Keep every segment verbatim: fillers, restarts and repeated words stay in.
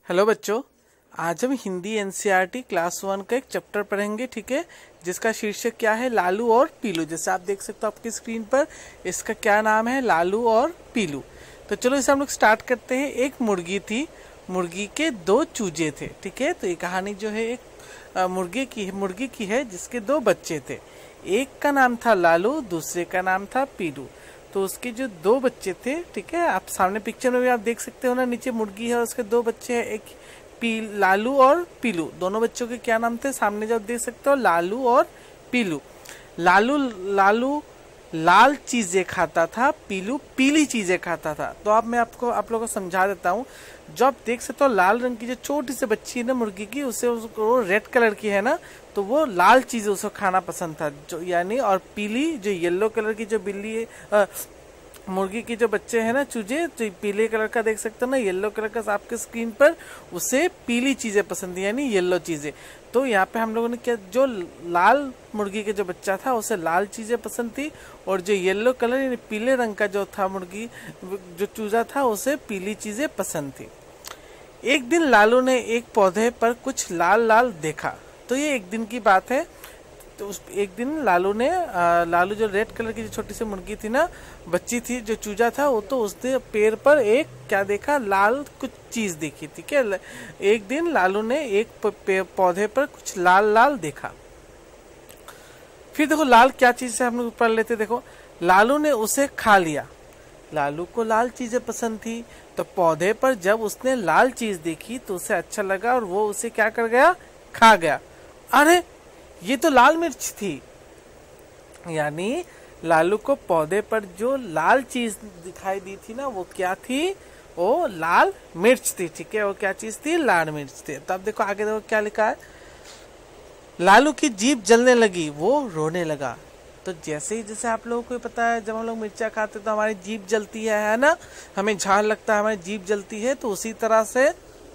Hello बच्चों, आज हम हिंदी एनसीईआरटी क्लास वन का एक चैप्टर पढ़ेंगे। ठीक है, जिसका शीर्षक क्या है? लालू और पीलू। जैसे आप देख सकते हो आपकी स्क्रीन पर, इसका क्या नाम है? लालू और पीलू। तो चलो इसे हम लोग स्टार्ट करते हैं। एक मुर्गी थी, मुर्गी के दो चूजे थे। ठीक है, तो ये कहानी जो है एक मुर्गी की मुर्गी की है जिसके दो बच्चे थे। एक का नाम था लालू, दूसरे का नाम था पीलू। तो उसके जो दो बच्चे थे, ठीक है, आप सामने पिक्चर में भी आप देख सकते हो ना, नीचे मुर्गी है और उसके दो बच्चे हैं, एक पी लालू और पीलू। दोनों बच्चों के क्या नाम थे? सामने जो देख सकते हो, लालू और पीलू। लालू लालू लाल चीजें खाता था, पीलू पीली चीजें खाता था। तो अब मैं आपको आप लोगों को समझा देता हूँ। जो आप देख सकते हो लाल रंग की जो छोटी सी बच्ची है ना मुर्गी की, उसे उसको रेड कलर की है ना, तो वो लाल चीजें उसको खाना पसंद था। जो यानी और पीली जो येलो कलर की जो बिल्ली है, आ, मुर्गी की जो बच्चे हैं ना चूजे, तो पीले कलर का देख सकते हो ना, येलो कलर का आपके स्क्रीन पर, उसे पीली चीजें पसंद थी, यानी येलो चीजें। तो यहाँ पे हम लोगों ने क्या, जो लाल मुर्गी के जो बच्चा था उसे लाल चीजें पसंद थी, और जो येलो कलर यानी पीले रंग का जो था मुर्गी जो चूजा था, उसे पीली चीजें पसंद थी। एक दिन लालू ने एक पौधे पर कुछ लाल लाल देखा। तो ये एक दिन की बात है। तो उस एक दिन लालू ने आ, लालू जो रेड कलर की जो छोटी सी मुर्गी थी ना, बच्ची थी, जो चूजा था, वो तो उसने पेड़ पर एक क्या देखा? लाल कुछ चीज देखी। ठीक है, एक दिन लालू ने एक पौधे पर कुछ लाल लाल देखा। फिर देखो लाल क्या चीज है, हम लोग पढ़ लेते। देखो, लालू ने उसे खा लिया। लालू को लाल चीजें पसंद थी, तो पौधे पर जब उसने लाल चीज देखी तो उसे अच्छा लगा और वो उसे क्या कर गया? खा गया। अरे ये तो लाल मिर्च थी। यानी लालू को पौधे पर जो लाल चीज दिखाई दी थी ना, वो क्या थी? वो लाल मिर्च थी। ठीक है, वो क्या चीज थी? लाल मिर्च थी। तो अब देखो आगे देखो क्या लिखा है। लालू की जीभ जलने लगी, वो रोने लगा। तो जैसे ही, जैसे आप लोगों को पता है, जब हम लोग मिर्चा खाते तो हमारी जीभ जलती है है ना, हमें झाग लगता है, हमारी जीभ जलती है। तो उसी तरह से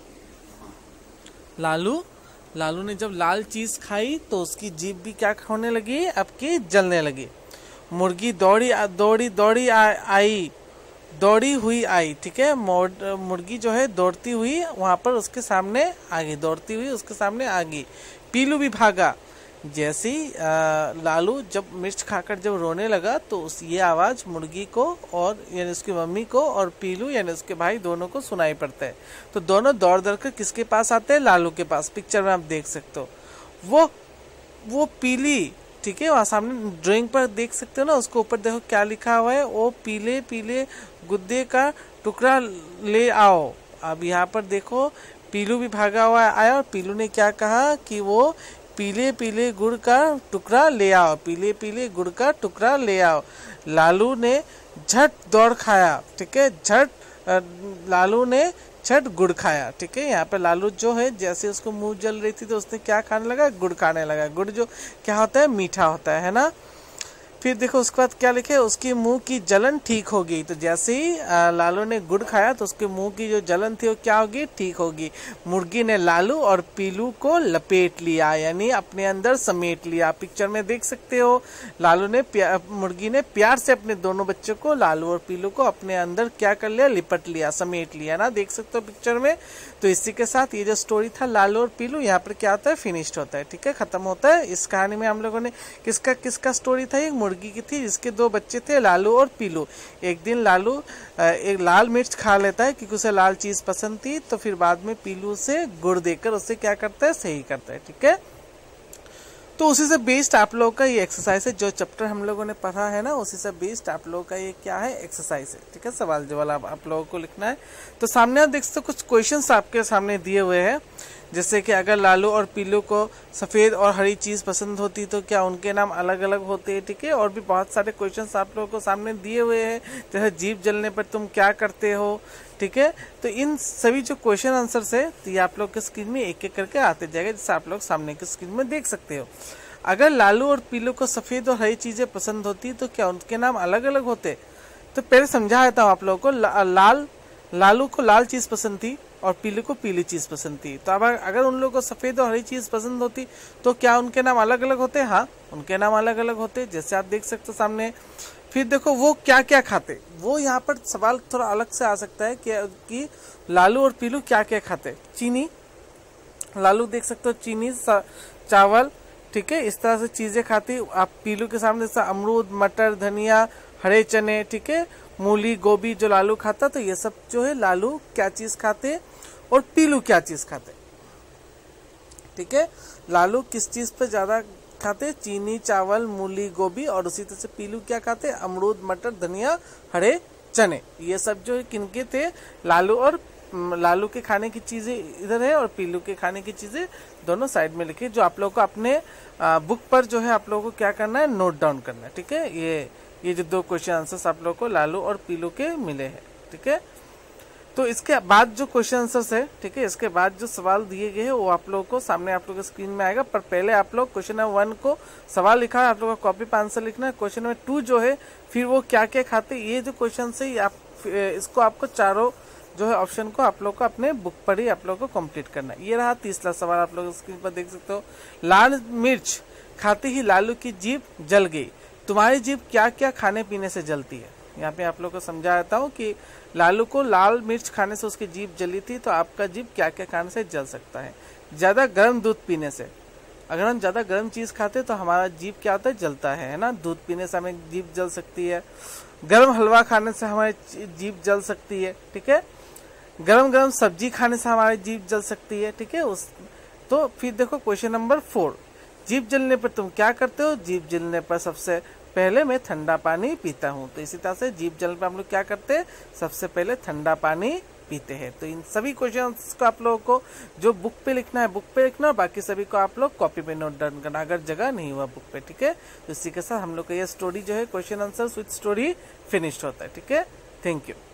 लालू लालू ने जब लाल चीज खाई तो उसकी जीभ भी क्या होने लगी? अब की जलने लगी। मुर्गी दौड़ी दौड़ी दौड़ी आई दौड़ी हुई आई। ठीक है, मुर्गी जो है दौड़ती हुई वहां पर उसके सामने आ गई, दौड़ती हुई उसके सामने आ गई। पीलू भी भागा। जैसे ही लालू जब मिर्च खाकर जब रोने लगा, तो उस ये आवाज मुर्गी को और यानी उसकी मम्मी को और पीलू यानी उसके भाई दोनों को सुनाई पड़ता है। तो दोनों दौड़ दौड़ कर किसके पास आते हैं? लालू के पास। पिक्चर में आप देख सकते हो वो वो पीली, ठीक है, वहां सामने ड्राइंग पर देख सकते हो ना, उसको ऊपर देखो क्या लिखा हुआ है। वो पीले पीले गुद्दे का टुकड़ा ले आओ। अब यहाँ पर देखो पीलू भी भागा हुआ आया, और पीलू ने क्या कहा कि वो पीले पीले गुड़ का टुकड़ा ले आओ, पीले पीले गुड़ का टुकड़ा ले आओ। लालू ने झट दौड़ खाया। ठीक है, झट लालू ने झट गुड़ खाया। ठीक है, यहाँ पे लालू जो है जैसे उसको मुंह जल रही थी तो उसने क्या खाने लगा? गुड़ खाने लगा। गुड़ जो क्या होता है? मीठा होता है, है ना। फिर देखो उसके बाद क्या लिखे, उसके मुंह की जलन ठीक हो गई। तो जैसे ही लालू ने गुड़ खाया तो उसके मुंह की जो जलन थी वो क्या होगी? ठीक होगी। मुर्गी ने लालू और पीलू को लपेट लिया, यानी अपने अंदर समेट लिया। पिक्चर में देख सकते हो लालू ने मुर्गी ने प्यार से अपने दोनों बच्चों को, लालू और पीलू को, अपने अंदर क्या कर लिया? लिपट लिया, समेट लिया ना, देख सकते हो पिक्चर में। तो इसी के साथ ये जो स्टोरी था लालू और पीलू, यहाँ पर क्या होता है? फिनिश्ड होता है। ठीक है, खत्म होता है। इस कहानी में हम लोगों ने किसका किसका स्टोरी था? एक मुर्गी की थी जिसके दो बच्चे थे, लालू और पीलू। एक दिन लालू एक लाल मिर्च खा लेता है क्योंकि उसे लाल चीज पसंद थी, तो फिर बाद में पीलू से गुड़ देकर उससे क्या करता है? सही करता है। ठीक है, तो उसी से बेस्ड आप लोगों का ये एक्सरसाइज है। जो चैप्टर हम लोगों ने पढ़ा है ना, उसी से बेस्ड आप लोगों का ये क्या है? एक्सरसाइज है। ठीक है, सवाल जवाब आप, आप लोगों को लिखना है। तो सामने आप देख सकते हो कुछ क्वेश्चंस आपके सामने दिए हुए हैं, जैसे कि अगर लालू और पीलू को सफेद और हरी चीज पसंद होती तो क्या उनके नाम अलग अलग होते हैं? ठीक है, और भी बहुत सारे क्वेश्चंस आप लोगों को सामने दिए हुए हैं, जैसे जीभ जलने पर तुम क्या करते हो? ठीक है, तो इन सभी जो क्वेश्चन आंसर है, तो ये आप लोग के स्क्रीन में एक एक करके आते जाएगा, जिससे आप लोग सामने के स्क्रीन में देख सकते हो। अगर लालू और पीलू को सफेद और हरी चीजें पसंद होती तो क्या उनके नाम अलग अलग होते? तो पहले समझा देता हूँ आप लोगों को। ला, लाल लालू को लाल चीज पसंद थी और पीलू को पीली चीज पसंद थी। तो अब अगर उन लोगों को सफेद और हरी चीज पसंद होती तो क्या उनके नाम अलग अलग होते? हाँ, उनके नाम अलग अलग होते। जैसे आप देख सकते हो सामने फिर देखो वो क्या क्या खाते, वो यहाँ पर सवाल थोड़ा अलग से आ सकता है कि, कि लालू और पीलू क्या क्या खाते। चीनी, लालू देख सकते हो चीनी, चावल, ठीक है, इस तरह से चीजें खाती। आप पीलू के सामने जैसा अमरूद, मटर, धनिया, हरे चने, ठीक है, मूली, गोभी जो लालू खाता, तो ये सब जो है लालू क्या चीज खाते और पीलू क्या चीज खाते, ठीक है। लालू किस चीज पे ज्यादा खाते, चीनी, चावल, मूली, गोभी, और उसी तरह से पीलू क्या खाते, अमरूद, मटर, धनिया, हरे चने। ये सब जो है किनके थे, लालू और लालू के खाने की चीजें इधर है और पीलू के खाने की चीजें दोनों साइड में लिखी, जो आप लोगों को अपने बुक पर जो है आप लोगों को क्या करना है, नोट डाउन करना है, ठीक है। ये ये जो दो क्वेश्चन आंसर्स आप लोगों को लालू और पीलू के मिले हैं, ठीक है। तो इसके बाद जो क्वेश्चन आंसर्स है, ठीक है, इसके बाद जो सवाल दिए गए हैं वो आप लोगों को सामने आप लोगों के स्क्रीन में आएगा। पर पहले आप लोग क्वेश्चन नंबर वन को सवाल लिखा है, आप लोगों को कॉपी पे आंसर लिखना है। क्वेश्चन नंबर टू जो है फिर वो क्या क्या खाते, ये जो क्वेश्चन है आप इसको आपको चारों जो है ऑप्शन को आप लोग को अपने बुक पर ही आप लोग को कंप्लीट करना है। ये रहा तीसरा सवाल, आप लोग स्क्रीन पर देख सकते हो। लाल मिर्च खाते ही लालू की जीभ जल गई, तुम्हारी जीभ क्या क्या खाने पीने से जलती है। यहाँ पे आप लोग को समझा देता हूँ कि लालू को लाल मिर्च खाने से उसकी जीभ जली थी, तो आपका जीभ क्या क्या खाने से जल सकता है। ज्यादा गर्म दूध पीने से, अगर हम ज्यादा गर्म चीज खाते तो हमारा जीभ क्या होता है, जलता है, है ना। दूध पीने से हमें जीभ जल सकती है। गर्म हलवा खाने से हमारी जीभ जल सकती है, ठीक है। गरम गरम सब्जी खाने से हमारी जीभ जल सकती है, ठीक है। उस तो फिर देखो क्वेश्चन नंबर फोर, जीभ जलने पर तुम क्या करते हो। जीभ जलने पर सबसे पहले मैं ठंडा पानी पीता हूँ। तो इसी तरह से जीभ जलने पर हम लोग क्या करते हैं, सबसे पहले ठंडा पानी पीते हैं। तो इन सभी क्वेश्चंस को आप लोगों को जो बुक पे लिखना है बुक पे लिखना, और बाकी सभी को आप लोग कॉपी पे नोट डाउन करना अगर जगह नहीं हुआ बुक पे, ठीक है। तो इसी के साथ हम लोग का ये स्टोरी जो है question answer with story finished होता है, ठीक है। Thank you.